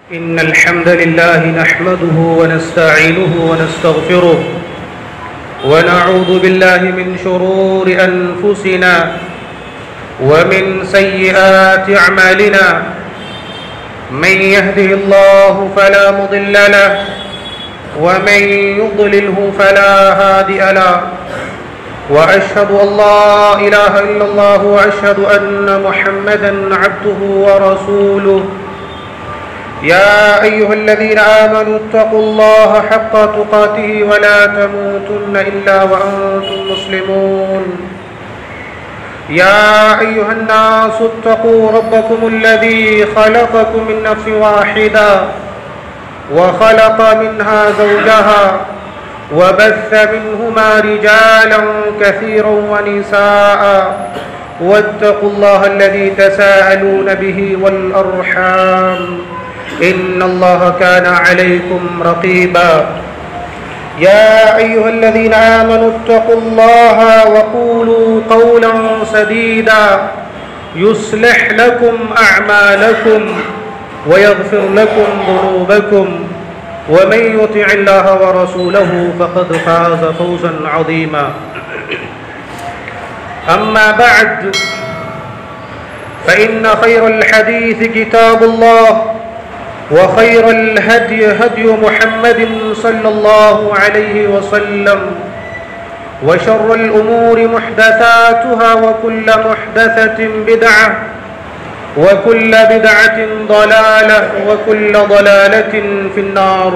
إن الحمد لله نحمده ونستعينه ونستغفره ونعوذ بالله من شرور أنفسنا ومن سيئات أعمالنا من يهده الله فلا مضل له ومن يضلله فلا هادي له وأشهد أن لا إله إلا الله وأشهد أن محمدا عبده ورسوله يا أيها الذين آمنوا اتقوا الله حق تقاته ولا تموتن إلا وأنتم مسلمون يا أيها الناس اتقوا ربكم الذي خلقكم من نفس واحدة وخلق منها زوجها وبث منهما رجالا كثيرا ونساء واتقوا الله الذي تساءلون به والأرحام إن الله كان عليكم رقيبا يا أيها الذين آمنوا اتقوا الله وقولوا قولا سديدا يصلح لكم أعمالكم ويغفر لكم ذنوبكم ومن يطع الله ورسوله فقد فاز فوزا عظيما أما بعد فإن خير الحديث كتاب الله وخير الهدي هدي محمد صلى الله عليه وسلم وشر الأمور محدثاتها وكل محدثة بدعة وكل بدعة ضلالة وكل ضلالة في النار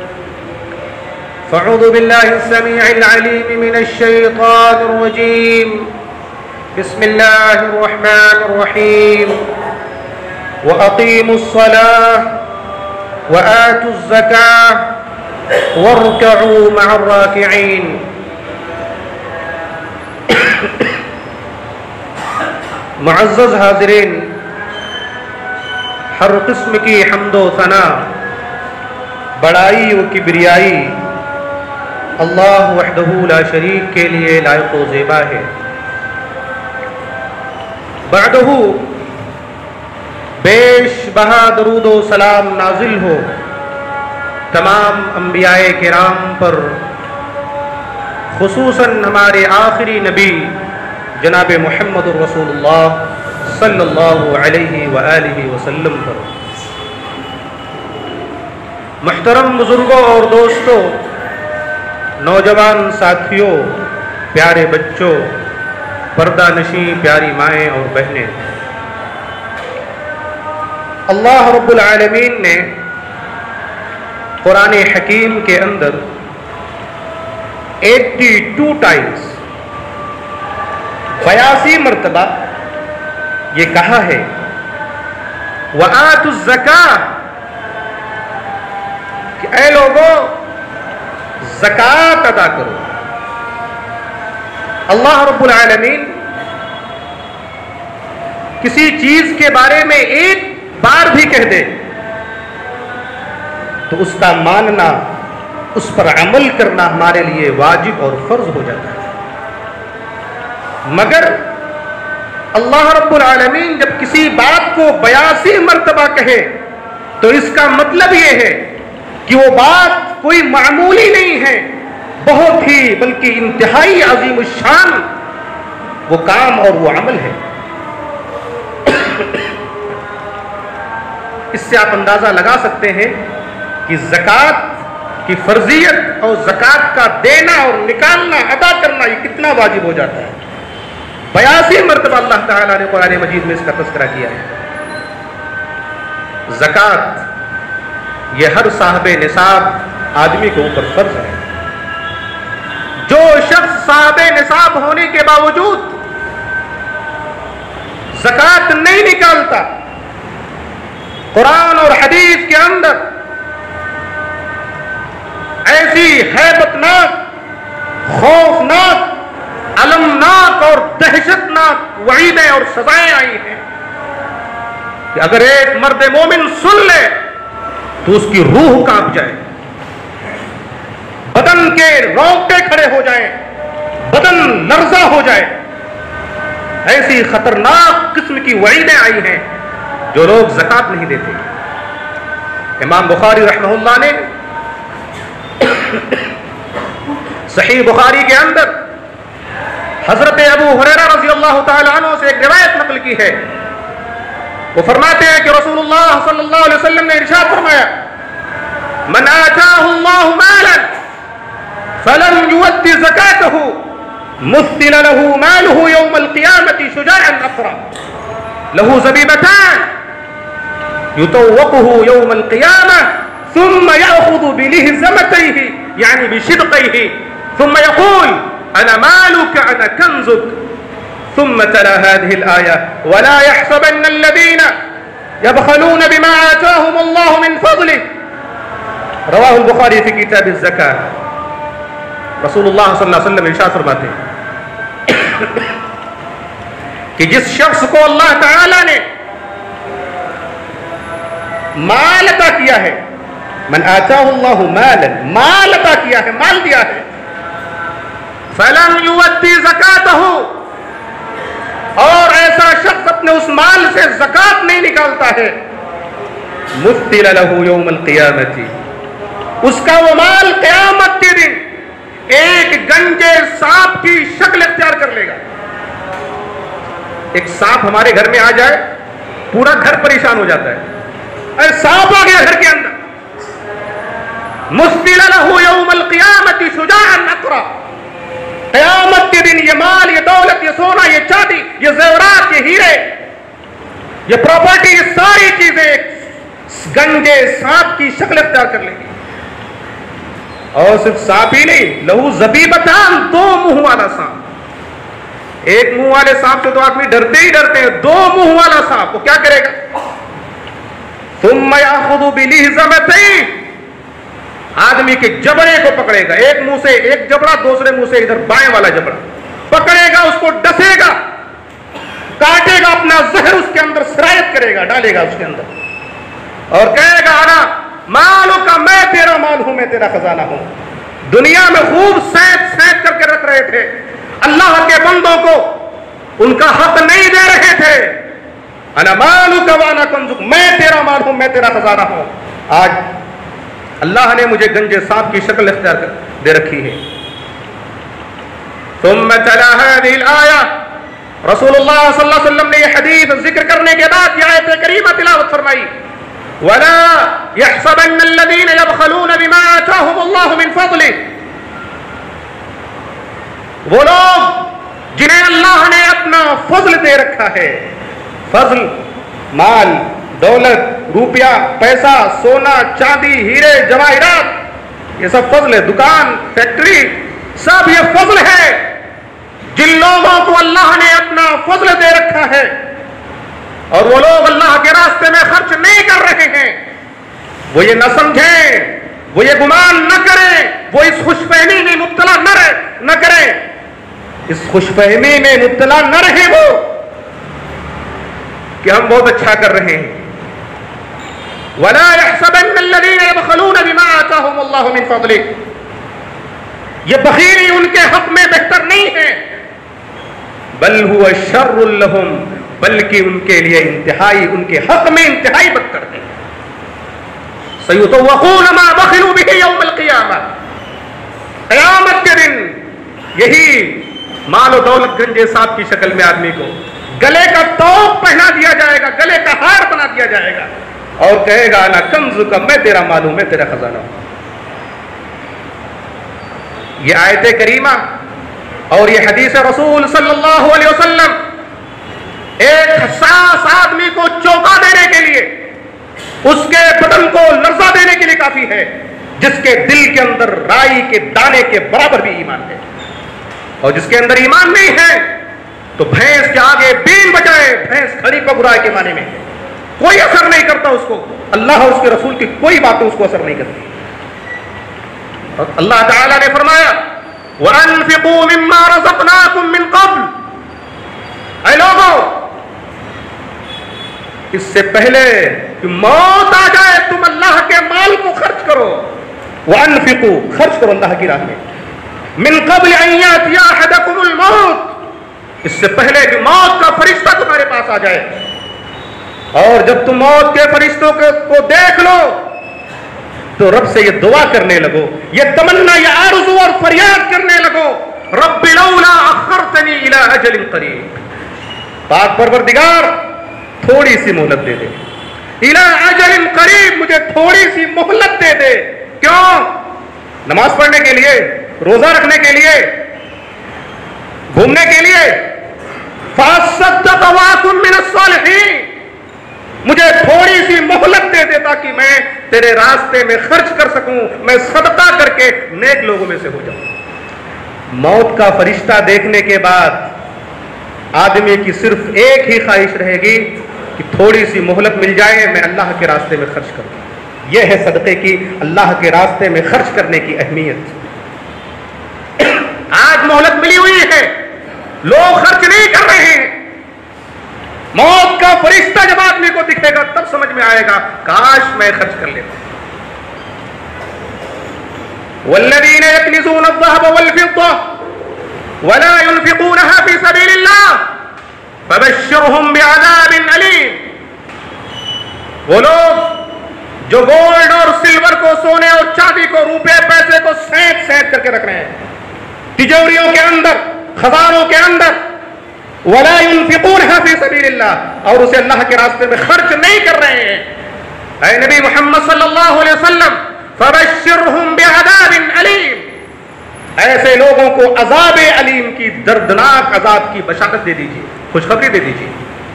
فأعوذ بالله السميع العليم من الشيطان الرجيم بسم الله الرحمن الرحيم وأقيموا الصلاة وآتوا الزكاة واركعوا مع الراكعين معزز حاضرین، ہر قسم کی حمد و ثنا، بڑائی و کبریائی اللہ وحدہ لا شریک کے لیے لائق و زیبا ہے۔ بعدہ بیش بہا درود و سلام نازل ہو تمام انبیاء کرام پر، خصوصاً ہمارے آخری نبی جناب محمد رسول اللہ صلی اللہ علیہ وآلہ وسلم پر۔ محترم بزرگوں اور دوستوں، نوجوان ساتھیوں، پیارے بچوں، پردہ نشیں پیاری مائیں اور بہنیں، اللہ رب العالمین نے قرآن حکیم کے اندر 82 ٹائمز 82 مرتبہ یہ کہا ہے وَآتُوا الزَّكَاةَ، کہ اے لوگوں زکوٰۃ ادا کرو۔ اللہ رب العالمین کسی چیز کے بارے میں ایک بار بھی کہہ دے تو اس کا ماننا، اس پر عمل کرنا ہمارے لیے واجب اور فرض ہو جاتا ہے۔ مگر اللہ رب العالمین جب کسی بات کو 82 مرتبہ کہے تو اس کا مطلب یہ ہے کہ وہ بات کوئی معمولی نہیں ہے، بہت ہی بلکہ انتہائی عظیم الشان وہ کام اور وہ عمل ہے۔ اس سے آپ اندازہ لگا سکتے ہیں کہ زکوٰۃ کی فرضیت اور زکوٰۃ کا دینا اور نکالنا، ادا کرنا یہ کتنا واجب ہو جاتا ہے۔ 82 مرتبہ اللہ تعالیٰ نے قرآن مجید میں اس کا تذکرہ کیا ہے۔ زکوٰۃ یہ ہر صاحب نصاب آدمی کے اوپر فرض ہے۔ جو شخص صاحب نصاب ہونے کے باوجود زکوٰۃ نہیں نکالتا، قرآن اور حدیث کے اندر ایسی ہیبتناک، خوفناک، المناک اور دہشتناک وعیدیں اور سزائیں آئی ہیں کہ اگر ایک مرد مومن سن لے تو اس کی روح کانپ جائے، بدن کے رونگٹے کھڑے ہو جائیں، بدن لرزہ ہو جائے۔ ایسی خطرناک قسم کی وعیدیں آئی ہیں جو لوگ زکوٰۃ نہیں دیتے۔ امام بخاری رحمہ اللہ نے صحیح بخاری کے اندر حضرت ابو ہریرہ رضی اللہ تعالی عنہ سے ایک روایت نقل کی ہے. وہ فرماتے ہیں کہ رسول اللہ صلی اللہ علیہ وسلم نے ارشاد فرمایا من آتاہ اللہ مالا فلم یؤد زکاتہ مثل له ماله يوم القيامة شجاعا أقرأ له زبيبتان يطوقه يوم القيامة ثم يأخذ بلهزمتيه يعني بشدقيه ثم يقول أنا مالك أنا كنزك ثم تلا هذه الآية ولا يحسبن الذين يبخلون بما آتاهم الله من فضله رواه البخاري في كتاب الزكاة. رسول اللہ صلی اللہ علیہ وسلم ارشاد فرماتے ہیں کہ جس شخص کو اللہ تعالی نے مال عطا کیا ہے, من آتاہ اللہ مالا, مال عطا کیا ہے, مال دیا ہے, فلم یؤدی زکاتہ, اور ایسا شخص اپنے اس مال سے زکات نہیں نکالتا ہے, مثل لہ یوم القیامت, اس کا وہ مال قیامت کے دن ایک گنجے سانپ کی شکل اختیار کر لے گا. ایک سانپ ہمارے گھر میں آ جائے پورا گھر پریشان ہو جاتا ہے, ارے سانپ آ گیا گھر کے اندر. مثل لہ یوم القیامت شجاعا اقرأ, قیامت کے دن یہ مال, یہ دولت, یہ سونا, یہ چاندی, یہ زیورات, یہ ہیرے, یہ پراپرٹی, یہ ساری چیزیں گنجے سانپ کی شکل اختیار کر لیں گی. اور صرف سانپ ہی نہیں, لہو زبیبتان, دو منہ والا سانپ. ایک منہ والے سانپ سے تو آدمی ڈرتے ہی ڈرتے ہیں, دو منہ والا سانپ وہ کیا کرے گا؟ ثم یاخذ بلہزمتیہ, آدمی کے جبڑے کو پکڑے گا, ایک منہ سے ایک جبڑا, دوسرے منہ سے ادھر بائیں والا جبڑا پکڑے گا, اس کو ڈسے گا, کاٹے گا, اپنا زہر اس کے اندر سرایت کرے گا, ڈالے گا اس کے اندر, اور کہے گا انا مالو کا, میں تیرا مال ہوں, میں تیرا خزانہ ہوں. دنیا میں خوب سینت سینت کر کے رکھ رہے تھے, اللہ کے بندوں کو ان کا حق نہیں دے رہے تھے. انا مالو کا وانا کنزک, میں تیرا مال ہوں, میں تیرا خزانہ ہوں. آج اللہ نے مجھے گنجے سانپ کی شکل اختیار کر دے رکھی ہے. ثم تلا هذه الآية, رسول اللہ صلی اللہ علیہ وسلم نے یہ حدیث ذکر کرنے کے بعد یہ آیت کریمہ تلاوت فرمائی, وَلَا يَحْسَبَنَّ الَّذِينَ يَبْخَلُونَ بِمَا آتَاهُمُ اللَّهُ مِنْ فَضْلِهِ, وہ لوگ جنہیں اللہ نے اپنا فضل دے رکھا ہے, فضل مال, دولت, روپیہ, پیسہ, سونا, چاندی, ہیرے, جواہرات, یہ سب فضل ہے, دکان, فیکٹری, سب یہ فضل ہے. جن لوگوں کو اللہ نے اپنا فضل دے رکھا ہے اور وہ لوگ اللہ کے راستے میں خرچ نہیں کر رہے ہیں, وہ یہ نہ سمجھیں, وہ یہ گمان نہ کریں, وہ اس خوش فہمی میں مبتلا نہ کریں, اس خوش فہمی میں مبتلا نہ رہے وہ کہ ہم بہت اچھا کر رہے ہیں. وَلَا يَحْسَبَنَّ الَّذِينَ يَبْخَلُونَ بِمَا آتَاهُمُ اللَّهُ مِنْ فَضْلِهِ, یہ بخیلی ان کے حق میں بہتر نہیں ہے, بل هو شر لهم, بلکہ ان کے لیے انتہائی, ان کے حق میں انتہائی بدتر ہے. سَيُطَوَّقُونَ مَا بَخِلُوا بِهِ يَوْمَ الْقِيَامَةِ, قیامت کے دن یہی مال و دولت گنجے سانپ کی شکل میں آدمی کو گلے کا توق پہنا دیا جائے گا, گلے کا ہار بنا دیا جائے گا, اور کہے گا انا کنزک, میں تیرا مال ہوں, میں تیرا خزانہ ہوں. یہ آیت کریمہ اور یہ حدیث رسول صلی اللہ علیہ وسلم ایک حساس آدمی کو چونکا دینے کے لیے, اس کے بدن کو لرزہ دینے کے لیے کافی ہے, جس کے دل کے اندر رائی کے دانے کے برابر بھی ایمان ہے. اور جس کے اندر ایمان نہیں ہے تو بھینس کے آگے بین بجائے, بھینس کھڑی پگرائے کے معنی میں کوئی اثر نہیں کرتا اس کو, اللہ اور اس کے رسول کی کوئی باتیں اس کو اثر نہیں کرتی. اور اللہ تعالیٰ نے فرمایا وَأَنفِقُوا مِمَّا رَزَقْنَاكُم مِّن قَبْلِ, اے لوگوں اس سے پہلے کہ موت آ جائے تم اللہ کے مال کو خرچ کرو. وَأَنفِقُوا, خرچ کرو اللہ کی راہ میں, مِن قَبْلِ أَن يَأْتِيَ أَحَدَكُمُ الْمَوْتُ, اس سے پہلے کہ موت کا فرشتہ تمہارے پاس آ جائے. اور جب تم موت کے فرشتوں کو دیکھ لو تو رب سے یہ دعا کرنے لگو، یہ تمنا، یہ آرزو اور فریاد کرنے لگو، رب لولا اخرتنی الی اجل قریب، پاک پروردگار تھوڑی سی مہلت دے دے، الی اجل قریب، مجھے تھوڑی سی مہلت دے دے۔ کیوں؟ نماز پڑھنے کے لیے، روزہ رکھنے کے لیے، گھومنے کے لیے، فاصدق واکن من الصالحین، مجھے تھوڑی سی مہلت دے دے تاکہ میں تیرے راستے میں خرچ کر سکوں، میں صدقہ کر کے نیک لوگوں میں سے ہو جاؤں۔ موت کا فرشتہ دیکھنے کے بعد آدمی کی صرف ایک ہی خواہش رہے گی کہ تھوڑی سی مہلت مل جائے، میں اللہ کے راستے میں خرچ کروں۔ یہ ہے صدقے کی، اللہ کے راستے میں خرچ کرنے کی اہمیت۔ آج مہلت ملی ہوئی ہے، لوگ خرچ نہیں کر رہے ہیں۔ موت کا فرشتہ جب آدمی کو دکھے گا تب سمجھ میں آئے گا کاش میں خرچ کر لیتا۔ والذین یکنزون الذهب والفضة ولا ينفقونها في سبيل الله فبشرهم بعذاب أليم، وہ لوگ جو گولڈ اور سلور کو، سونے اور چاندی کو، روپے پیسے کو سینٹ سینٹ کر کے رکھ رہے ہیں تجوریوں کے اندر، خزانوں کے اندر، ولا ينفقونها في سبيل الله، اور اسے اللہ کے راستے میں خرچ نہیں کر رہے ہیں۔ اے نبی محمد صلی اللہ علیہ وسلم، فبشرهم بعذاب علیم، ایسے لوگوں کو عذاب علیم کی، دردناک عذاب کی بشارت دے دیجیے، خوشخبری دے دیجیے۔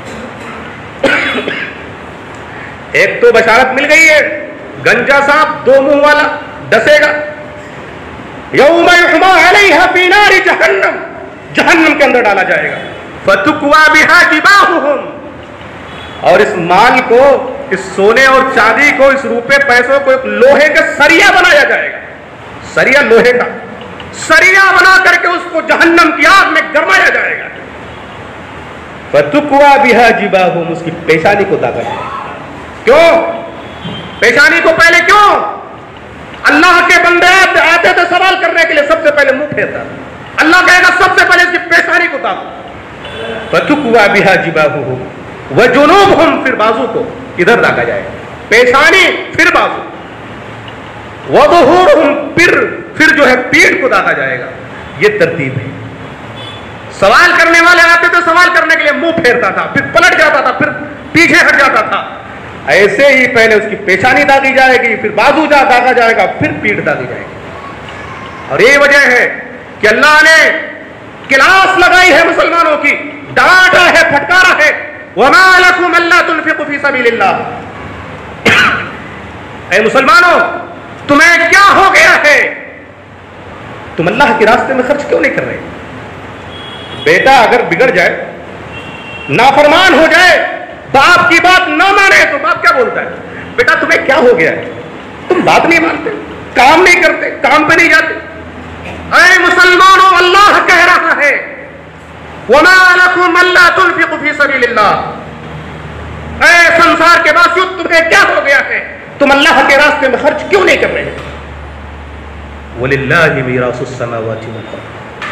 ایک تو بشارت مل گئی ہے، گنجا صاحب دو منہ والا ڈسے گا، یوم یحما علیہا فی نار جہنم، جہنم کے اندر ڈالا جائے گا، فتکوی بہا جباہہم، اور اس مال کو، اس سونے اور چاندی کو، اس روپے پیسوں کو ایک لوہے کا سریا بنایا جائے گا، سریا لوہے کا سریا بنا کر کے اس کو جہنم کی آگ میں گرمایا جائے گا، فتکوی بہا جباہہم، اس کی پیشانی کو داغا جائے گا۔ کیوں پیشانی کو؟ پہلے کیوں؟ اللہ کے بندے آتے تھے سوال کرنے کے لیے، سب سے پہلے منہ پھیرتا، اللہ کہے گا سب سے پہلے اس کی پیشانی کو داغو، فتکوی بہا جباہہم وجنوبہم، پھر بازو کو ادھر داغا جائے گا، پیشانی پھر بازو، وظہورہم، پھر جو ہے پیٹھ کو داغا جائے گا۔ یہ ترتیب ہے۔ سوال کرنے والے آتے تھے سوال کرنے کے لیے، منہ پھیرتا تھا، پھر پلٹ جاتا تھا، پھر پیچھے ہٹ جاتا تھا، ایسے ہی پہلے اس کی پیشانی داغی جائے گی، پھر بازو داغا جائے گا، پھر پیٹھ داغی جائے گی۔ اور یہ وجہ ہے کہ اللہ نے کلاس لگائی ہے مسلمانوں کی، ڈانٹا ہے، پھٹکارا ہے، وَمَا لَكُمْ أَلَّا تُنْفِقُوا فِي سَبِيلِ اللَّهِ، اے مسلمانوں تمہیں کیا ہو گیا ہے، تم اللہ کے راستے میں خرچ کیوں نہیں کر رہے؟ بیٹا اگر بگڑ جائے، نافرمان ہو جائے، باپ کی بات نہ مانے تو باپ کیا بولتا ہے؟ بیٹا تمہیں کیا ہو گیا ہے، تم بات نہیں مانتے، کام نہیں کرتے، کام پہ نہیں جاتے۔ اے مسلمانوں، اللہ کہہ رہا ہے وَمَا لَكُمْ أَلَّا تُنْفِقُوا فِي سَبِيلِ اللَّهِ، اے سنسار کے باسیوں تمہیں کیا ہو گیا ہے، تم اللہ کے راستے میں خرچ کیوں نہیں کر رہے؟ وَلِلَّهِ مِيرَاثُ السَّمَاوَاتِ وَالْأَرْضِ،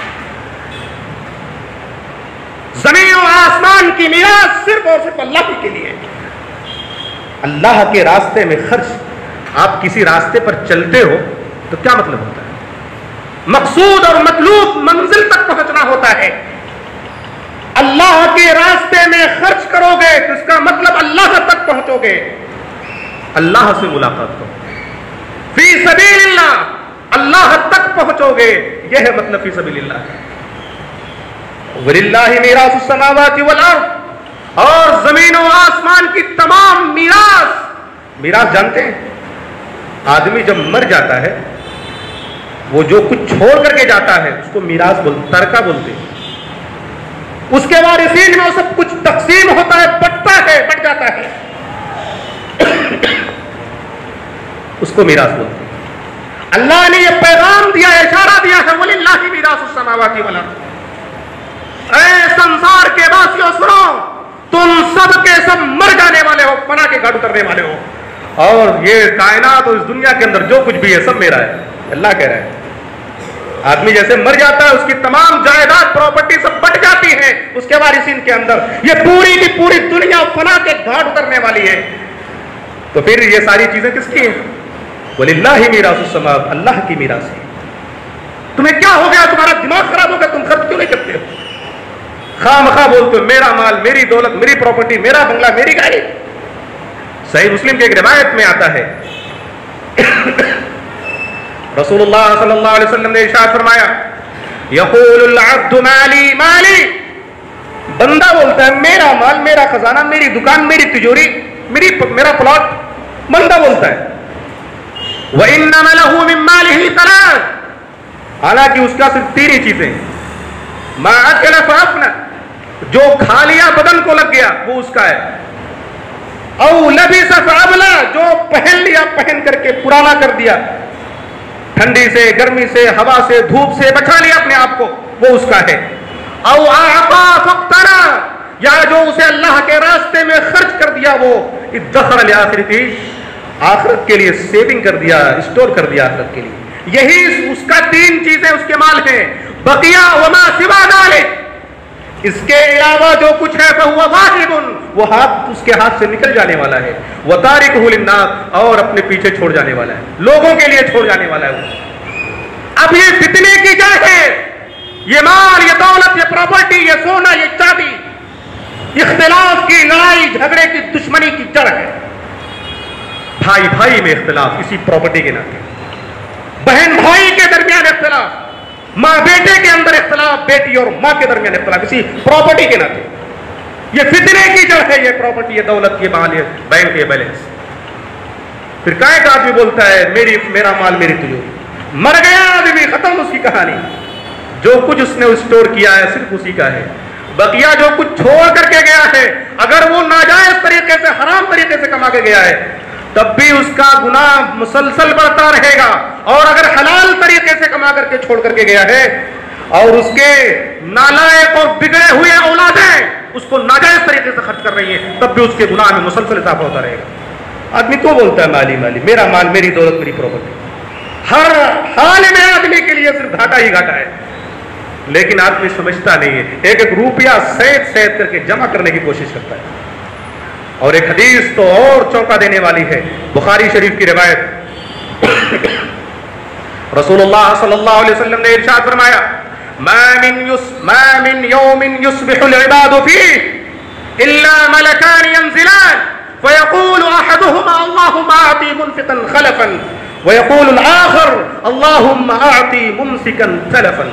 زمین و آسمان کی میراث صرف اور صرف اللہ کے لیے ہے۔ اللہ کے راستے میں خرچ، آپ کسی راستے پر چلتے ہو تو کیا مطلب ہوتا ہے؟ مقصود اور مطلوب منزل تک پہنچنا ہوتا ہے۔ اللہ کے راستے میں خرچ کرو گے تو اس کا مطلب اللہ تک پہنچو گے، اللہ سے ملاقات کرو گے، فی سبیل اللہ، اللہ تک پہنچو گے، یہ ہے مطلب فی سبیل اللہ۔ وَلِلَّهِ مِيرَاثُ السَّمَاوَاتِ وَالْأَرْضِ، اور زمین و آسمان کی تمام میراث جانتے ہیں؟ آدمی جب مر جاتا ہے، وہ جو کچھ چھوڑ کر کے جاتا ہے اس کو میراث بولتے، ترکہ بولتے ہیں۔ اس کے وارثین میں وہ سب کچھ تقسیم ہوتا ہے، بٹتا ہے، بٹ جاتا ہے، اس کو میراث بولتے ہیں۔ اللہ نے یہ پیغام دیا ہے، اشارہ دیا ہے، وَلِلَّهِ مِيرَاثُ السَّمَاوَاتِ وَالْأَرْضِ، اے سنسار کے باسیوں سنو، تم سب کے سب مر جانے والے ہو، فنا کے گھاٹ اترنے والے ہو، اور یہ کائنات اور اس دنیا کے اندر جو کچھ بھی ہے سب میرا ہے۔ اللہ کہہ رہا ہے آدمی جیسے مر جاتا ہے، اس کی تمام جائیداد پراپرٹی سب بٹ جاتی ہے اس کے وارثین کے اندر، یہ پوری کی پوری دنیا فنا کے گھاٹ اترنے والی ہے، تو پھر یہ ساری چیزیں کس کی ہیں؟ وَلِلَّهِ مِيرَاثُ السَّمَاوَاتِ، اللہ کی میراث ہے. تمہیں کیا ہو گیا؟ تمہارا دماغ خراب ہو گیا؟ تم خرچ کیوں نہیں کرتے ہو؟ خواہ مخواہ بولتے ہو میرا مال، میری دولت، میری پراپرٹی، میرا بنگلہ، میری گاڑی. صحیح مسلم کی ایک روایت میں آتا ہے رسول اللہ صلی اللہ علیہ وسلم نے ارشاد فرمایا یقول العبد مالی مالی، بندہ بولتا ہے میرا مال، میرا خزانہ، میری دکان، میری تجوری، میرا پلاٹ. بندہ بولتا ہے وَإِنَّمَا لَهُ مِن مَالِهِ ثَلَاثٌ، حالانکہ اس کا صرف تین ہی چیزیں، مَا أَكَلَ فَأَفْنَى، جو کھا لیا بدن کو لگ گیا وہ اس کا ہے، او لبس فأبلى، جو پہن لیا پہن کر کے پرانا کر دیا، ٹھنڈی سے، گرمی سے، ہوا سے، دھوپ سے بچا لیا اپنے آپ کو، وہ اس کا ہے، او اعطى فاقتنى، یا جو اسے اللہ کے راستے میں خرچ کر دیا وہ ادخر لآخرتہ، آخرت کے لیے سیونگ کر دیا، اسٹور کر دیا آخرت کے لیے. یہی اس کا تین چیزیں اس کے مال ہیں. بقیہ وما سوا ذلک، اس کے علاوہ جو کچھ ہے فہو ذاہب، وہ ہاتھ اس کے ہاتھ سے نکل جانے والا ہے. وتارکہ للناس، اور اپنے پیچھے چھوڑ جانے والا ہے، لوگوں کے لیے چھوڑ جانے والا ہے وہ. اب یہ فتنے کی جگہ ہے، یہ مال، یہ دولت، یہ پراپرٹی، یہ سونا، یہ چاندی، اختلاف کی، لڑائی جھگڑے کی، دشمنی کی جڑ ہے. بھائی بھائی میں اختلاف کسی پراپرٹی کے ناطے، بہن بھائی کے درمیان اختلاف، ماں بیٹے کے اندر اختلاف، بیٹی اور ماں کے درمیان اختلاف کسی پراپرٹی کے ناطے. یہ فتنے کی جڑ ہے، یہ پراپرٹی، یہ دولت، یہ مال، یہ بینک، یہ بیلنس. پھر کا ایک آدمی بولتا ہے میرا مال میری تجوری. مر گیا آدمی، ختم اس کی کہانی. جو کچھ اس نے اسٹور کیا ہے صرف اسی کا ہے. بقیہ جو کچھ چھوڑ کر کے گیا ہے، اگر وہ ناجائز طریقے سے، حرام طریقے سے کما کے گیا ہے تب بھی اس کا گناہ مسلسل بڑھتا رہے گا. اور اگر حلال طریقے سے کما کر کے چھوڑ کر کے گیا ہے اور اس کے نالائق اور بگڑے ہوئے اولادیں اس کو ناجائز طریقے سے خرچ کر رہی ہیں تب بھی اس کے گناہ میں مسلسل اضافہ ہوتا رہے گا. آدمی تو بولتا ہے مالی مالی، میرا مال، میری دولت، میری پراپرٹی. ہر حال میں آدمی کے لیے صرف گھاٹا ہی گھاٹا ہے، لیکن آدمی سمجھتا نہیں ہے. ایک ایک روپیہ سید کر کے جمع کرنے کی کوشش کرتا ہے. اور ایک حدیث تو اور چونکا دینے والی ہے، بخاری شریف کی روایت. رسول اللہ صلی اللہ علیہ وسلم نے ارشاد فرمایا ما من يوم يصبح العباد فيه الا ملكان ينزلان فيقول احدهما اللهم اعطي منفقا خلفا ويقول الاخر اللهم اعطي ممسكا تلفا.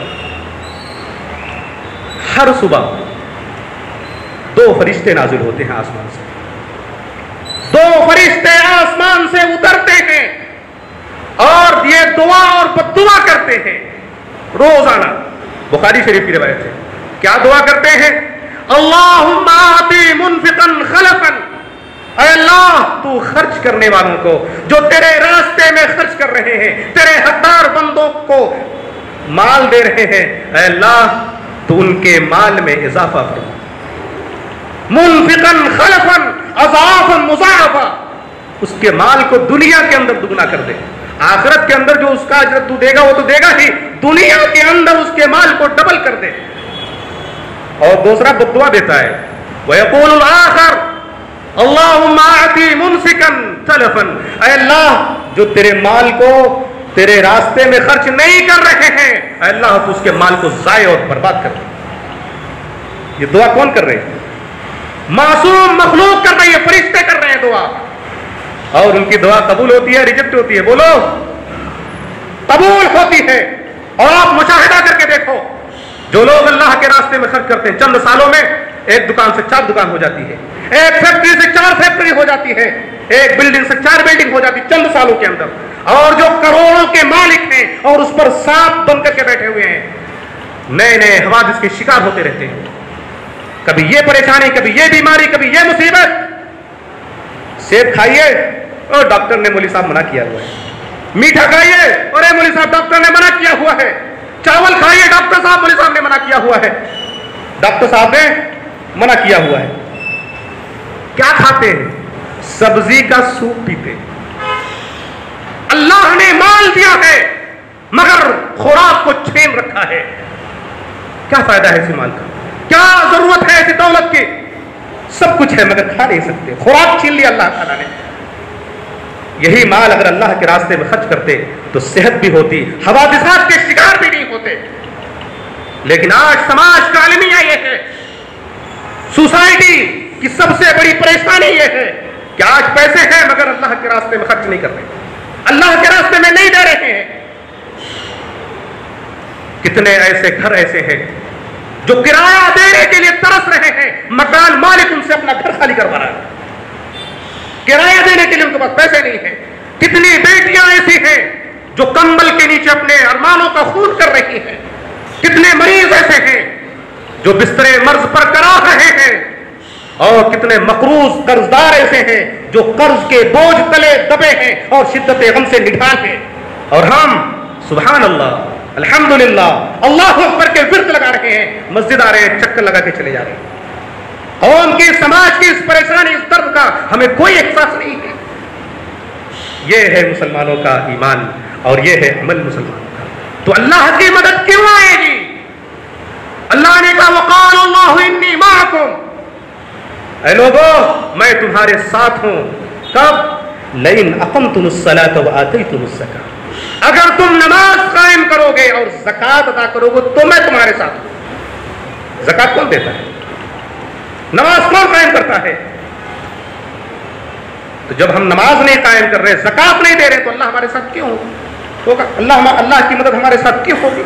ہر صبح دو فرشتے نازل ہوتے ہیں آسمان سے، دو فرشتے آسمان سے اترتے ہیں اور یہ دعا اور بددعا کرتے ہیں روزانہ. بخاری شریف کی روایت ہے. کیا دعا کرتے ہیں؟ اللہم آتی منفقا خلفا، اے اللہ تو خرچ کرنے والوں کو جو تیرے راستے میں خرچ کر رہے ہیں، تیرے حقدار بندوں کو مال دے رہے ہیں، اے اللہ تو ان کے مال میں اضافہ فرما. منفقا خلفا اضعافا مضاعفا، اس کے مال کو دنیا کے اندر دگنا کر دے. آخرت کے اندر جو اس کا اجر تو دے گا وہ تو دے گا ہی، دنیا کے اندر اس کے مال کو ڈبل کر دے. اور دوسرا بددعا دیتا ہے وَيَقُولُ الْآخَرُ اللَّهُمَّ أَعْطِ مُمْسِكًا تَلَفًا، اے اللہ جو تیرے مال کو تیرے راستے میں خرچ نہیں کر رہے ہیں، اے اللہ تو اس کے مال کو ضائع اور برباد کر دے. یہ دعا کون کر رہے ہیں؟ معصوم مخلوق کر رہی ہے، فرشتے کر رہے ہیں دعا. اور ان کی دعا قبول ہوتی ہے، ریجیکٹ ہوتی ہے؟ بولو قبول ہوتی ہے. اور آپ مشاہدہ کر کے دیکھو، جو لوگ اللہ کے راستے میں خرچ کرتے ہیں چند سالوں میں ایک دکان سے 4 دکان ہو جاتی ہے، ایک فیکٹری سے 4 فیکٹری ہو جاتی ہے، ایک بلڈنگ سے 4 بلڈنگ ہو جاتی چند سالوں کے اندر. اور جو کروڑوں کے مالک ہیں اور اس پر سانپ بن کر کے بیٹھے ہوئے ہیں، نئے نئے حوادث کے شکار ہوتے رہتے ہیں. کبھی یہ پریشانی، کبھی یہ بیماری، کبھی یہ مصیبت. سیب کھائیے اور ڈاکٹر نے مولوی صاحب منع کیا ہوا ہے. میٹھا کھائیے اور مولوی صاحب ڈاکٹر نے منع کیا ہوا ہے. چاول کھائیے، ڈاکٹر صاحب مولوی صاحب نے منع کیا ہوا ہے. ڈاکٹر صاحب نے منع کیا ہوا ہے. کیا کھاتے ہیں؟ سبزی کا سوپ پیتے. اللہ نے مال دیا ہے مگر خوراک کو چھین رکھا ہے. کیا فائدہ ہے اسی مال کا؟ کیا ضرورت ہے ایسی دولت کی؟ سب کچھ ہے مگر کھا نہیں سکتے. خوراک چھین لی اللہ تعالیٰ نے. یہی مال اگر اللہ کے راستے میں خرچ کرتے تو صحت بھی ہوتی، حوادثات کے شکار بھی نہیں ہوتے. لیکن آج سماج کا المیہ یہ ہے، سوسائٹی کی سب سے بڑی پریشانی یہ ہے کہ آج پیسے ہیں مگر اللہ کے راستے میں خرچ نہیں کر رہے، اللہ کے راستے میں نہیں دے رہے ہیں. کتنے ایسے گھر ایسے ہیں جو کرایہ دینے کے لیے ترس رہے ہیں، مکان مالک ان سے اپنا گھر خالی کروا رہا ہے، کرایہ دینے کے لیے ان کے پاس پیسے نہیں ہیں. کتنی بیٹیاں ایسی ہیں جو کمبل کے نیچے اپنے ارمانوں کا خون کر رہی ہیں. کتنے مریض ایسے ہیں جو بستر مرض پر کرا رہے ہیں، اور کتنے مقروض قرضدار ایسے ہیں جو قرض کے بوجھ تلے دبے ہیں اور شدت غم سے نڈھال ہیں. اور ہم سبحان اللہ الحمدللہ اللہ اکبر کے ورد لگا رہے ہیں، مسجد آ رہے ہیں، چکر لگا کے چلے جا رہے ہیں. قوم کی، سماج کی اس پریشانی، اس درد کا ہمیں کوئی احساس نہیں ہے. یہ ہے مسلمانوں کا ایمان اور یہ ہے عمل مسلمانوں کا. تو اللہ کی مدد کیوں آئے گی؟ اللہ نے کہا وقال اللہ انی معکم، اے لوگو میں تمہارے ساتھ ہوں. کب؟ لئن اقمتم الصلاۃ وآتیتم الزکاۃ، اگر تم نماز قائم کرو گے اور زکات ادا کرو گے تو میں تمہارے ساتھ ہوں. زکات کون دیتا ہے؟ نماز کون قائم کرتا ہے؟ تو جب ہم نماز نہیں قائم کر رہے، زکات نہیں دے رہے، تو اللہ ہمارے ساتھ کیوں ہوگا؟ اللہ کی مدد ہمارے ساتھ کیوں ہوگی؟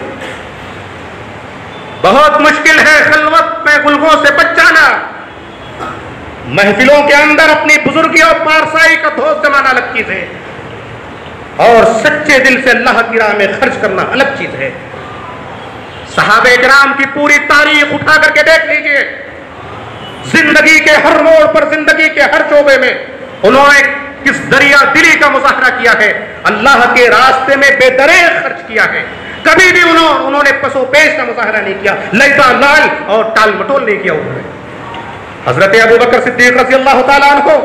بہت مشکل ہے خلوت میں گلگوں سے بچ جانا. محفلوں کے اندر اپنی بزرگی اور پارسائی کا دوست جمانا الگ چیز ہے، اور سچے دل سے اللہ کی راہ میں خرچ کرنا الگ چیز ہے. صحابہ کرام کی پوری تاریخ اٹھا کر کے دیکھ لیجئے، زندگی کے ہر موڑ پر، زندگی کے ہر شعبے میں انہوں نے کس دریا دلی کا مظاہرہ کیا ہے، اللہ کے راستے میں بے دریغ خرچ کیا ہے. کبھی بھی انہوں نے پسو پیش کا مظاہرہ نہیں کیا، لیتا لال اور ٹال مٹول نہیں کیا. انہوں نے حضرت ابو بکر صدیق رضی اللہ تعالیٰ عنہ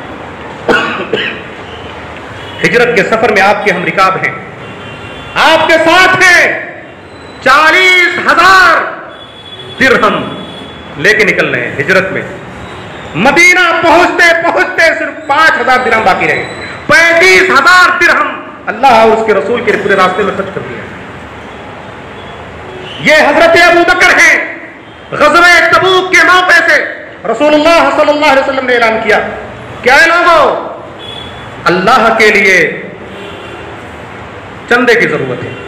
ہجرت کے سفر میں آپ کے ہم رکاب ہیں، آپ کے ساتھ ہیں، 40,000 درہم لے کے نکل رہے ہیں ہجرت میں. مدینہ پہنچتے پہنچتے صرف 5,000 درہم باقی رہے. 35,000 درہم اللہ اور اس کے رسول کے پورے راستے میں خرچ کر دیا. یہ حضرت ابو بکر ہیں. غزوہ تبوک کے موقع سے رسول اللہ صلی اللہ علیہ وسلم نے اعلان کیا، کیا ہے لوگوں، اللہ کے لیے چندے کی ضرورت ہے،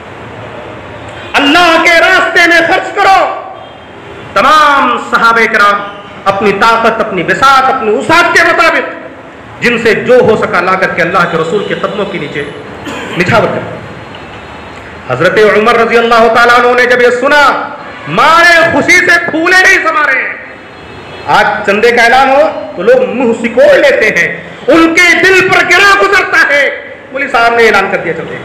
اللہ کے راستے میں خرچ کرو. تمام صحابہ کرام اپنی طاقت، اپنی بساط، اپنی وسعت کے مطابق جن سے جو ہو سکا لا کر کے اللہ کے رسول کے قدموں کے نیچے نچھاور کر. حضرت عمر رضی اللہ تعالیٰ عنہ نے جب یہ سنا، مارے خوشی سے پھولے نہیں سما رہے ہیں. آج چندے کا اعلان ہو تو لوگ منہ سکوڑ لیتے ہیں، ان کے دل پر گرا گزرتا ہے. مولوی صاحب نے اعلان کر دیا چندے،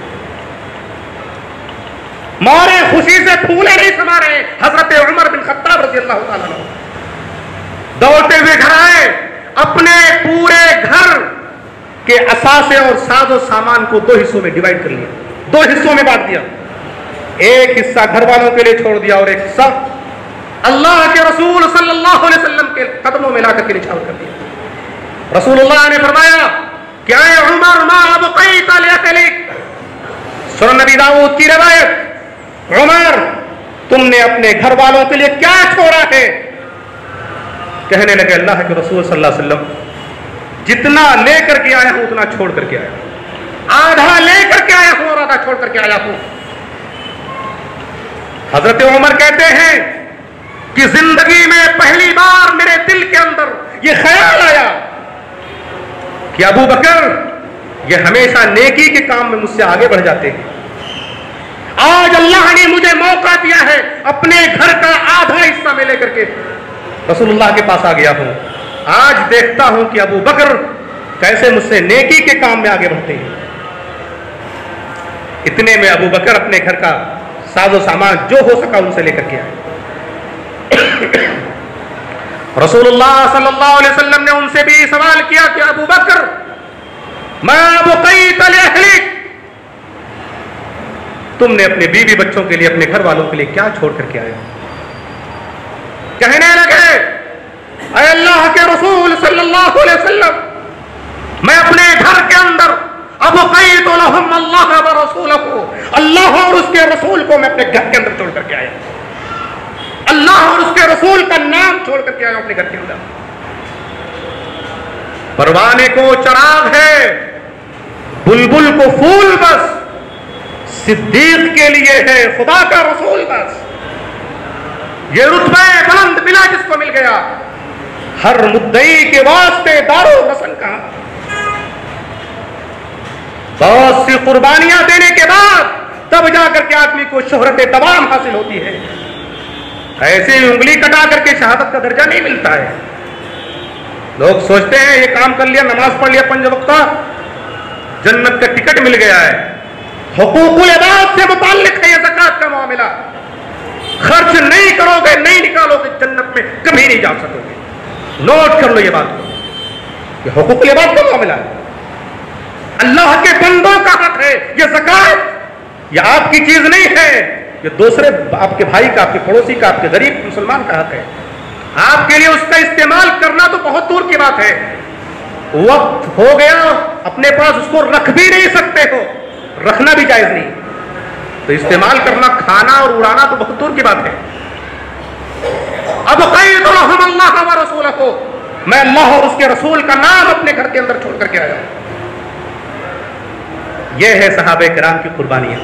مارے خوشی سے پھولے نہیں سما رہے. حضرت عمر بن خطاب رضی اللہ تعالیٰ عنہ دوڑتے ہوئے گھر آئے، اپنے پورے گھر کے اثاثے اور ساز و سامان کو 2 حصوں میں ڈیوائڈ کر لیا، 2 حصوں میں بانٹ دیا. ایک حصہ گھر والوں کے لیے چھوڑ دیا اور ایک حصہ اللہ کے رسول صلی اللہ علیہ وسلم کے قدموں میں لا کر کے نچھاور کر دیا. رسول اللہ نے فرمایا کیا اے عمر ما ابقیت لاہلک، سنن نبی داؤد کی روایت، عمر تم نے اپنے گھر والوں کے لیے کیا چھوڑا ہے؟ کہنے لگے اللہ کے رسول صلی اللہ علیہ وسلم جتنا لے کر کے آیا ہوں اتنا چھوڑ کر کے آیا ہوں، آدھا لے کر کے آیا ہوں اور آدھا چھوڑ کر کے آیا ہوں. حضرت عمر کہتے ہیں کہ زندگی میں پہلی بار میرے دل کے اندر یہ خیال آیا کہ ابو بکر یہ ہمیشہ نیکی کے کام میں مجھ سے آگے بڑھ جاتے ہیں. آج اللہ نے مجھے موقع دیا ہے، اپنے گھر کا آدھا حصہ میں لے کر کے رسول اللہ کے پاس آ گیا ہوں. آج دیکھتا ہوں کہ ابو بکر کیسے مجھ سے نیکی کے کام میں آگے بڑھتے ہیں. اتنے میں ابو بکر اپنے گھر کا ساز و سامان جو ہو سکا ان سے لے کر کے آئے. رسول اللہ صلی اللہ علیہ وسلم نے ان سے بھی سوال کیا کہ ابو بکر ما بقیت لاہلک، تم نے اپنے بیوی بچوں کے لیے، اپنے گھر والوں کے لیے کیا چھوڑ کر کے آئے؟ کہنے لگے اے اللہ کے رسول صلی اللہ علیہ وسلم میں اپنے گھر کے اندر ابقیت لہم اللہ و رسولہ، اللہ اور اس کے رسول کو میں اپنے گھر کے اندر چھوڑ کر کے آیا، اللہ اور اس کے رسول کا نام چھوڑ کر کے آیا اپنے گھر کے اندر۔ پروانے کو چراغ ہے، بلبل کو پھول بس، صدیق کے لیے ہے خدا کا رسول بس۔ یہ رتبہ بلند ملا جس کو مل گیا، ہر مدعی کے واسطے دارو رسن کہا۔ بہت سی قربانیاں دینے کے بعد تب جا کر کے آدمی کو شہرت تمام حاصل ہوتی ہے، ایسے انگلی کٹا کر کے شہادت کا درجہ نہیں ملتا ہے۔ لوگ سوچتے ہیں یہ کام کر لیا، نماز پڑھ لیا 5 وقتہ، جنت کا ٹکٹ مل گیا ہے۔ حقوق العباد سے متعلق ہے یہ زکوٰۃ کا معاملہ، خرچ نہیں کرو گے، نہیں نکالو گے، جنت میں کبھی نہیں جا سکو گے۔ نوٹ کر لو یہ بات کو، یہ حقوق العباد کا معاملہ ہے، اللہ کے بندوں کا حق ہے۔ یہ زکوٰۃ یہ آپ کی چیز نہیں ہے، یہ دوسرے آپ کے بھائی کا، آپ کے پڑوسی کا، آپ کے غریب مسلمان کا حق ہے۔ آپ کے لیے اس کا استعمال کرنا تو بہت دور کی بات ہے، وقت ہو گیا اپنے پاس اس کو رکھ بھی نہیں سکتے ہو، رکھنا بھی جائز نہیں، تو استعمال کرنا، کھانا اور اڑانا تو بہت دور کی بات ہے۔ اب قید لہم اللہ و رسولہ کو، میں اللہ اور اس کے رسول کا نام اپنے گھر کے اندر چھوڑ کر کے آیا ہوں۔ یہ ہے صحابہ کرام کی قربانیاں۔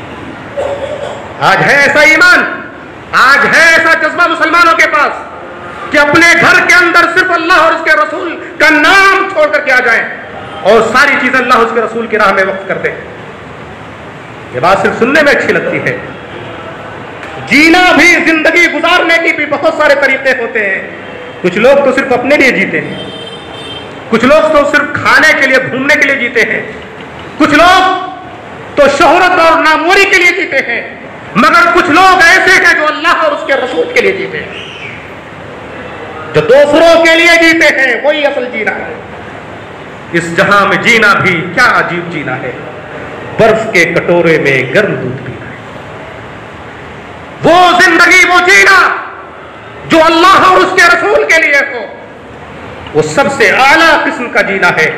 آج ہے ایسا ایمان، آج ہے ایسا جذبہ مسلمانوں کے پاس کہ اپنے گھر کے اندر صرف اللہ اور اس کے رسول کا نام چھوڑ کر کے آ جائیں اور ساری چیزیں اللہ اور اس کے رسول کی راہ میں وقف کر دیں۔ یہ بات صرف سننے میں اچھی لگتی ہے، جینا بھی، زندگی گزارنے کی بھی بہت سارے طریقے ہوتے ہیں۔ کچھ لوگ تو صرف اپنے لیے جیتے ہیں، کچھ لوگ تو صرف کھانے کے لیے، گھومنے کے لیے جیتے ہیں، کچھ لوگ تو شہرت اور ناموری کے لیے جیتے ہیں، مگر کچھ لوگ ایسے ہیں جو اللہ اور اس کے رسول کے لیے جیتے ہیں، جو دوسروں کے لیے جیتے ہیں، وہی اصل جینا ہے۔ اس جہاں میں جینا بھی کیا عجیب جینا ہے، برف کے کٹورے میں گرم دودھ پینا ہے، وہ زندگی، وہ جینا جو اللہ اور اس کے رسول کے لیے ہو، وہ سب سے اعلیٰ قسم کا جینا ہے،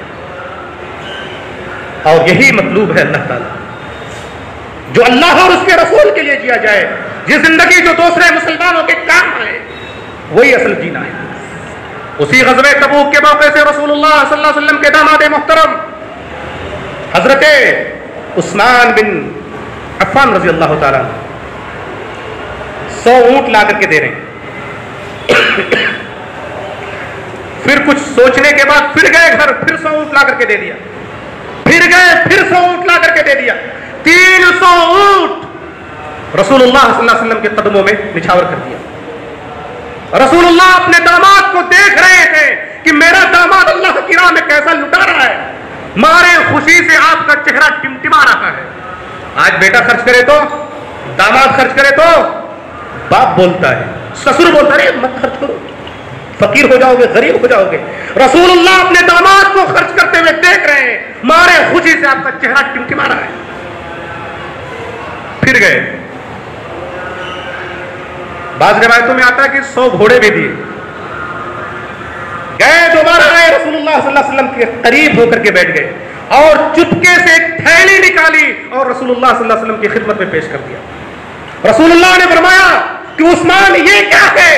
اور یہی مطلوب ہے اللہ تعالیٰ، جو اللہ اور اس کے رسول کے لیے جیا جائے، یہ زندگی جو دوسرے مسلمانوں کے کام آئے، وہی اصل جینا ہے۔ اسی غزوہ تبوک کے موقع سے رسول اللہ صلی اللہ علیہ وسلم کے داماد محترم حضرت عثمان بن عفان رضی اللہ تعالیٰ 100 اونٹ لا کر کے دے رہے ہیں۔ پھر کچھ سوچنے کے بعد پھر گئے گھر، پھر 100 اونٹ لا کر کے دے دیا، پھر گئے، پھر 100 اونٹ لا کر کے دے دیا، 300 اونٹ رسول اللہ صلی اللہ علیہ وسلم کے قدموں میں نچھاور کر دیا۔ رسول اللہ اپنے داماد کو دیکھ رہے ہیں کہ میرا داماد اللہ کی راہ میں کیسا لٹا رہا ہے، مارے خوشی سے آپ کا چہرہ ٹمٹما رہا ہے۔ آج بیٹا خرچ کرے تو، داماد خرچ کرے تو باپ بولتا ہے، سسر بولتا ہے مت خرچ کرو، فقیر ہو جاؤ گے، غریب ہو جاؤ گے۔ رسول اللہ اپنے داماد کو خرچ کرتے ہوئے دیکھ رہے ہیں، مارے خوشی سے آپ کا چہرہ ٹمٹما رہا ہے۔ پھر گئے، بعض روایتوں میں آتا ہے کہ 100 گھوڑے بھی دیے، گئے، دوبارہ آئے، رسول اللہ صلی اللہ علیہ وسلم کے قریب ہو کر کے بیٹھ گئے اور چپکے سے ایک تھیلی نکالی اور رسول اللہ صلی اللہ علیہ وسلم کی خدمت میں پیش کر دیا۔ رسول اللہ نے فرمایا کہ عثمان یہ کیا ہے؟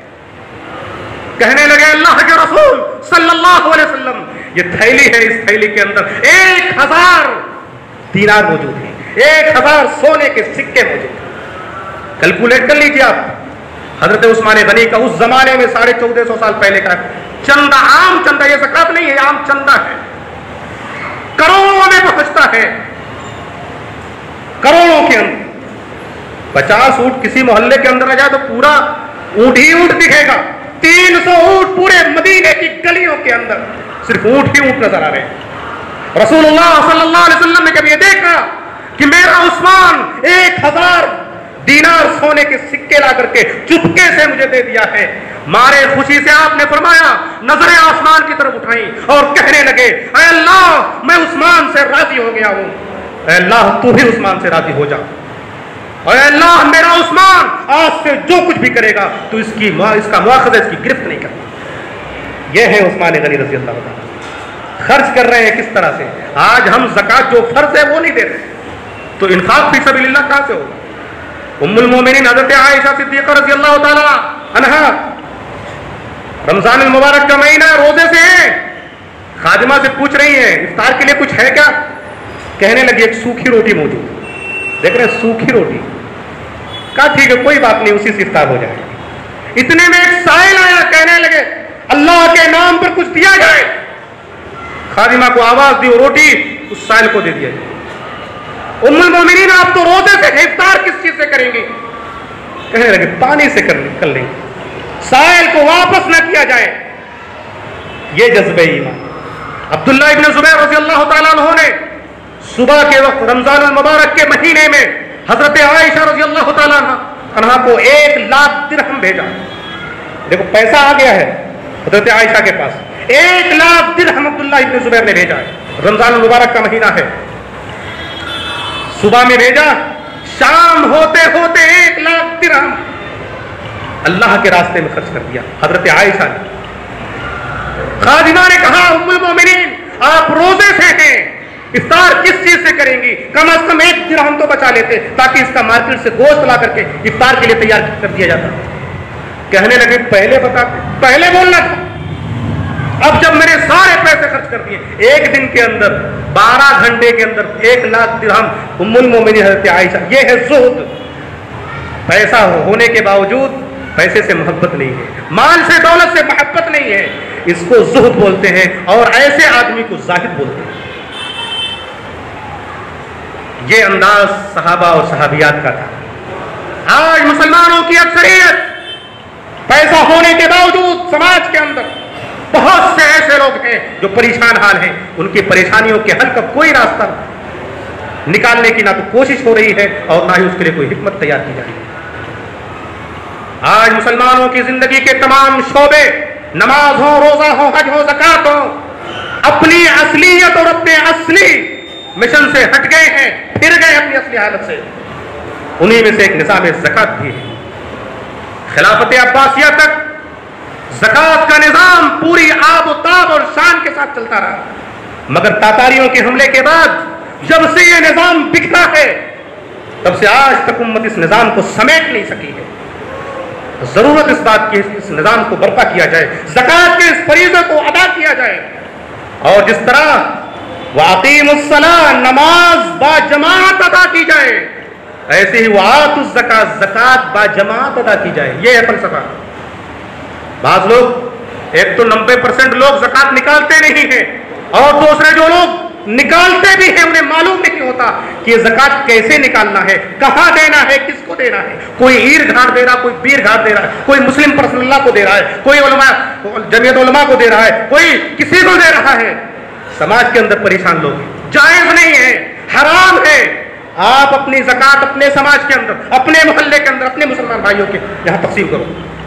کہنے لگے اللہ کے رسول صلی اللہ علیہ وسلم یہ تھیلی ہے، اس تھیلی کے اندر 1000 دینار موجود ہیں، 1000 سونے کے سکے موجود ہیں۔ کیلکولیٹ کر لیجیے آپ، حضرت عثمان غنی کا اس زمانے میں 1450 سال پہلے کا چندہ، عام چندہ، یہ زکوٰۃ نہیں ہے، عام چندہ ہے، کروڑوں میں پہنچتا ہے، کروڑوں کے اندر۔ 50 اونٹ کسی محلے کے اندر آ جائے تو پورا اونٹ ہی اونٹ دکھے گا، 300 اونٹ پورے مدینے کی گلیوں کے اندر صرف اونٹ ہی اونٹ نظر آ رہے ہیں۔ رسول اللہ صلی اللہ علیہ وسلم نے جب یہ دیکھا کہ میرا عثمان 1000 دینار سونے کے سکے لا کر کے چپکے سے مجھے دے دیا ہے، مارے خوشی سے آپ نے فرمایا، نظریں آسمان کی طرف اٹھائیں اور کہنے لگے اے اللہ میں عثمان سے راضی ہو گیا ہوں، اے اللہ تو بھی عثمان سے راضی ہو جا، اے اللہ میرا عثمان آج سے جو کچھ بھی کرے گا تو اس کا مواخذہ، اس کی گرفت نہیں کرنا۔ یہ ہے عثمان غنی رضی اللہ عنہ۔ خرچ کر رہے ہیں کس طرح سے. آج ہم زکات جو فرض ہے وہ نہیں دے رہے, تو انفاق فی سبیل اللہ کہاں سے ہوگا؟ ام المومنین حضرت عائشہ صدیقہ رضی اللہ تعالی عنہا رمضان المبارک کا مہینہ روزے سے ہیں, خادمہ سے پوچھ رہی ہیں افطار کے لیے کچھ ہے کیا؟ کہنے لگی ایک سوکھی روٹی موجود. دیکھ رہے ہیں سوکھی روٹی, کہا ٹھیک ہے کوئی بات نہیں اسی سے افطار ہو جائے. اتنے میں ایک سائل آیا, کہنے لگے اللہ کے نام پر کچھ دیا جائے. خادمہ کو آواز دی, وہ روٹی اس سائل کو دے دیا جائے. ام المومنین آپ تو روزے سے افطار کس چیز سے کریں گے؟ کہنے لگے پانی سے کر لیں گے, سائل کو واپس نہ کیا جائے. یہ جذبہ ایمان. عبداللہ ابن زبیر رضی اللہ تعالیٰ عنہ نے صبح کے وقت رمضان المبارک کے مہینے میں حضرت عائشہ رضی اللہ تعالیٰ عنہ کو 1,00,000 درہم بھیجا. دیکھو پیسہ آ گیا ہے حضرت عائشہ کے پاس, 1,00,000 درہم عبداللہ ابن زبیر نے بھیجا ہے. رمضان المبارک کا مہینہ ہے, صبح میں بھیجا, شام ہوتے ہوتے 1,00,000 درہم اللہ کے راستے میں خرچ کر دیا حضرت عائشہ نے. خادمہ نے کہا ام المومنین آپ روزے سے ہیں, افطار کس چیز سے کریں گی؟ کم از کم 1 درہم تو بچا لیتے تاکہ اس کا مارکیٹ سے گوشت لا کر کے افطار کے لیے تیار کر دیا جاتا. کہنے لگے پہلے بتاتے, پہلے بولنا تھا. اب جب میں نے سارے پیسے خرچ کر دیے, ایک دن کے اندر 12 گھنٹے کے اندر 1,00,000 درہم. ام المومنین حضرت عائشہ, یہ ہے زہد. پیسہ ہونے کے باوجود پیسے سے محبت نہیں ہے, مال سے دولت سے محبت نہیں ہے, اس کو زہد بولتے ہیں, اور ایسے آدمی کو زاہد بولتے ہیں. یہ انداز صحابہ اور صحابیات کا تھا. آج مسلمانوں کی اکثریت پیسہ ہونے کے باوجود سماج کے اندر بہت سے ایسے لوگ ہیں جو پریشان حال ہیں, ان کی پریشانیوں کے حل کا کوئی راستہ نکالنے کی نہ تو کوشش ہو رہی ہے اور نہ ہی اس کے لیے کوئی حکمت تیار کی جا رہی ہے. آج مسلمانوں کی زندگی کے تمام شعبے, نماز ہو, روزہ ہو, حج ہو, زکات ہو, اپنی اصلیت اور اپنے اصلی مشن سے ہٹ گئے ہیں, پھر گئے اپنی اصلی حالت سے. انہی میں سے ایک نظام زکات بھی ہے. خلافت عباسیہ تک زکات کا نظام پوری آب و تاب اور شان کے ساتھ چلتا رہا, مگر تاتاریوں کے حملے کے بعد جب سے یہ نظام بکھرا ہے تب سے آج تک امت اس نظام کو سمیٹ نہیں سکی ہے. ضرورت اس بات کی اس نظام کو برپا کیا جائے, زکات کے اس فریضے کو ادا کیا جائے, اور جس طرح وَأَقِيمُوا الصَّلَاةَ نماز با جماعت ادا کی جائے, ایسے ہی وَآتُوا الزَّكَاةَ زکات با جماعت ادا کی جائے. یہ ہے فلسفہ. بعض لوگ, ایک تو 90% لوگ زکات نکالتے نہیں ہیں, اور دوسرے جو لوگ نکالتے بھی ہیں انہیں معلوم نہیں ہوتا کہ یہ زکات کیسے نکالنا ہے, کہاں دینا ہے, کس کو دینا ہے. کوئی ایر گھاٹ دے رہا, کوئی پیر گھاٹ دے رہا ہے, کوئی مسلم پرسنل اللہ کو دے رہا ہے, کوئی علماء جمعیت علماء کو دے رہا ہے, کوئی کسی کو دے رہا ہے. سماج کے اندر پریشان لوگ ہیں. جائز نہیں ہے, حرام ہے. آپ اپنی زکات اپنے سماج کے اندر, اپنے محلے کے اندر, اپنے مسلمان بھائیوں کے یہاں تقسیم کرو.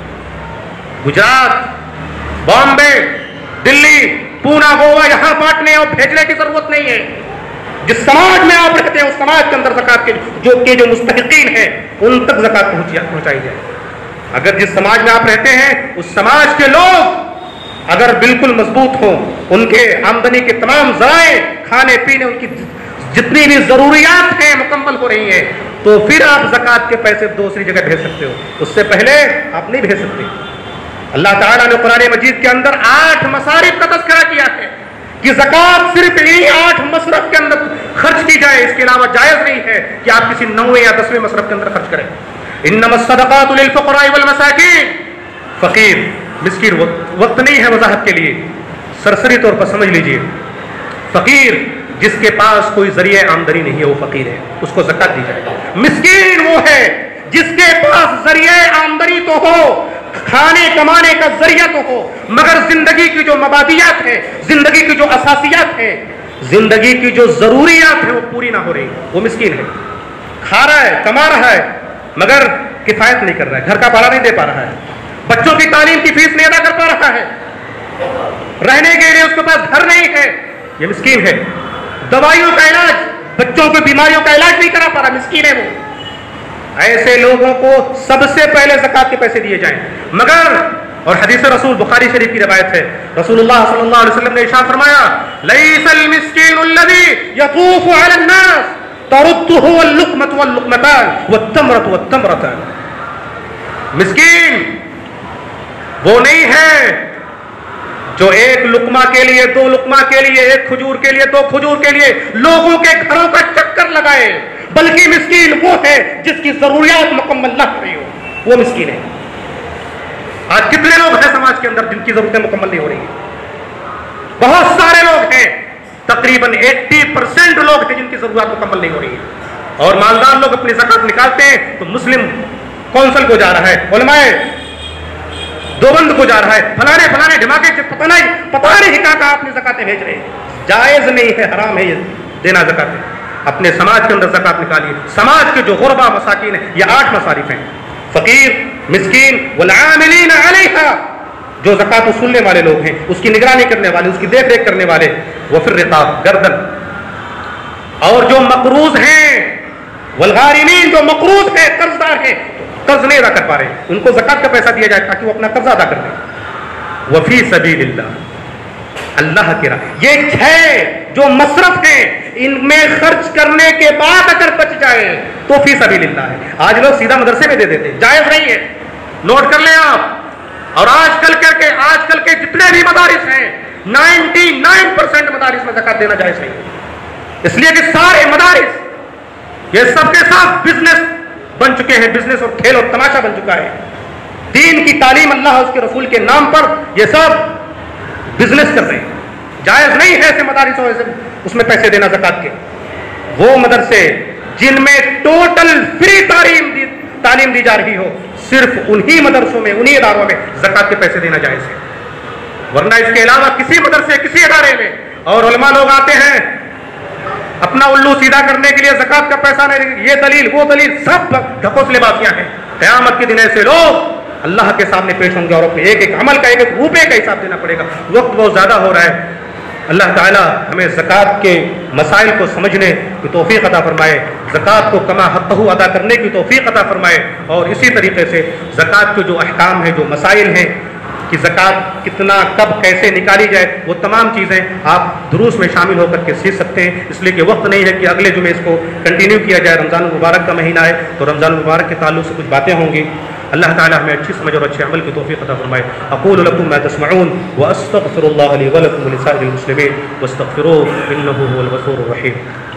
گجرات, بامبے, دلی, پونا, گوا, یہاں بانٹنے اور بھیجنے کی ضرورت نہیں ہے. جس سماج میں آپ رہتے ہیں اس سماج کے اندر زکات کے جو مستحقین ہیں ان تک زکات پہنچائی جائے. اگر جس سماج میں آپ رہتے ہیں اس سماج کے لوگ اگر بالکل مضبوط ہوں, ان کے آمدنی کے تمام ذرائع, کھانے پینے, ان کی جتنی بھی ضروریات ہیں مکمل ہو رہی ہیں, تو پھر آپ زکات کے پیسے دوسری جگہ بھیج سکتے ہو. اس سے پہلے آپ نہیں بھیج سکتے. اللہ تعالیٰ نے قرآن مجید کے اندر 8 مصارف کا تذکرہ کیا ہے کہ زکات صرف انہی 8 مصرف کے اندر خرچ کی جائے, اس کے علاوہ جائز نہیں ہے کہ آپ کسی 9ویں یا 10ویں مصرف کے اندر خرچ کریں. انما الصدقات للفقراء والمساکین, فقیر مسکین وقت نہیں ہے وضاحت کے لیے, سرسری طور پر سمجھ لیجئے. فقیر جس کے پاس کوئی ذریعہ آمدنی نہیں ہے وہ فقیر ہے, اس کو زکات دی جائے. مسکین وہ ہے جس کے پاس ذریعہ آمدنی تو ہو, کھانے کمانے کا ذریعہ تو ہو, مگر زندگی کی جو مبادیات ہیں, زندگی کی جو اساسیات ہیں, زندگی کی جو ضروریات ہیں وہ پوری نہ ہو رہی, وہ مسکین ہے. کھا رہا ہے, کما رہا ہے, مگر کفایت نہیں کر رہا ہے, گھر کا بھاڑا نہیں دے پا رہا ہے, بچوں کی تعلیم کی فیس نہیں ادا کر پا رہا ہے, رہنے کے لیے اس کے پاس گھر نہیں ہے, یہ مسکین ہے. دوائیوں کا علاج, بچوں کی بیماریوں کا علاج نہیں کرا پا رہا, مسکین ہے وہ. ایسے لوگوں کو سب سے پہلے زکات کے پیسے دیے جائیں. مگر اور حدیث رسول بخاری شریف کی روایت ہے، رسول اللہ صلی اللہ علیہ وسلم نے ارشاد فرمایا لیس المسکین الذی یطوف علی الناس ترده اللقمۃ واللقمتان والتمرۃ والتمرتان، مسکین وہ نہیں ہے جو ایک لقمہ کے لیے، دو لقمہ کے لیے، ایک کھجور کے لیے، دو کھجور کے لیے لوگوں کے گھروں کا چکر لگائے، بلکہ مسکین وہ ہے جس کی ضروریات مکمل نہ ہوئی ہو، وہ مسکین ہے۔ آج کتنے لوگ ہیں سماج کے اندر جن کی ضرورتیں مکمل نہیں ہو رہی ہیں؟ بہت سارے لوگ ہیں، تقریباً 80% لوگ ہیں جن کی ضرورت مکمل نہیں ہو رہی ہے، اور مالدار لوگ اپنی زکات نکالتے ہیں تو مسلم کونسل کو جا رہا ہے، علماء دیوبند کو جا رہا ہے، فلانے فلانے دھماکے سے پتہ نہیں کہاں اپنی زکاتیں بھیج رہے ہیں۔ جائز نہیں ہے، حرام ہے یہ دینا زکاتیں۔ اپنے سماج کے اندر زکات نکالیے۔ سماج کے جو غربا مساکین ہیں، یہ 8 مصارف ہیں، فقیر، مسکین، والعاملین علیہا، جو زکات وصولنے والے لوگ ہیں، اس کی نگرانی کرنے والے، اس کی دیکھ ریکھ کرنے والے، وفی الرقاب، گردن، اور جو مقروض ہیں، والغارمین، جو مقروض ہیں، قرض دار ہیں، قرض نہیں ادا کر پا رہے، ان کو زکات کا پیسہ دیا جائے تاکہ وہ اپنا قرض ادا کر لیں۔ وفی سبیل اللہ، اللہ کی راہ، یہ 6 جو مصرف ہیں، ان میں خرچ کرنے کے بعد اگر بچ جائے تو فی سبیل اللہ ہے۔ آج لوگ سیدھا مدرسے میں دے دیتے، جائز نہیں ہے، نوٹ کر لیں آپ۔ اور آج کل کے جتنے بھی مدارس ہیں، 99% مدارس میں زکات دینا جائز نہیں، اس لیے کہ سارے مدارس یہ سب کے ساتھ بزنس بن چکے ہیں، بزنس اور کھیل اور تماشا بن چکا ہے۔ دین کی تعلیم اللہ اور اس کے رسول کے نام پر یہ سب بزنس کر رہے ہیں، جائز نہیں ہے ایسے مدارس اور اس میں پیسے دینا زکات کے۔ وہ مدرسے جن میں ٹوٹل فری تعلیم دی جا رہی ہو، صرف انہی مدرسوں میں، انہی اداروں میں زکات کے پیسے دینا جائز ہے، ورنہ اس کے علاوہ کسی مدرسے، کسی ادارے میں، اور علماء لوگ آتے ہیں اپنا الو سیدھا کرنے کے لیے زکات کا پیسہ نہیں، یہ دلیل وہ دلیل، سب ڈھکوسلے باتیاں ہیں۔ قیامت کے دن ایسے لوگ اللہ کے سامنے پیش ہوں گے اور اپنے ایک ایک عمل کا، ایک ایک روپے کا حساب دینا پڑے گا۔ وقت بہت زیادہ ہو رہا ہے، اللہ تعالیٰ ہمیں زکات کے مسائل کو سمجھنے کی توفیق عطا فرمائے، زکات کو کما حقہ ادا کرنے کی توفیق عطا فرمائے، اور اسی طریقے سے زکات کے جو احکام ہیں، جو مسائل ہیں کہ زکات کتنا، کب، کیسے نکالی جائے، وہ تمام چیزیں آپ دروس میں شامل ہو کر کے سیکھ سکتے ہیں، اس لیے کہ وقت نہیں ہے کہ اگلے جمعے اس کو کنٹینیو کیا جائے۔ رمضان المبارک کا مہینہ ہے تو رمضان المبارک کے تعلق سے کچھ باتیں ہوں گی۔ اللہ تعالیٰ ہمیں اچھی سمجھ اور اچھے عمل کی توفیق عطا فرمائے۔ اقول لکم ما تسمعون واستغفر اللہ لی ولکم ولسائر المسلمین واستغفروہ انہ هو الغفور الرحیم۔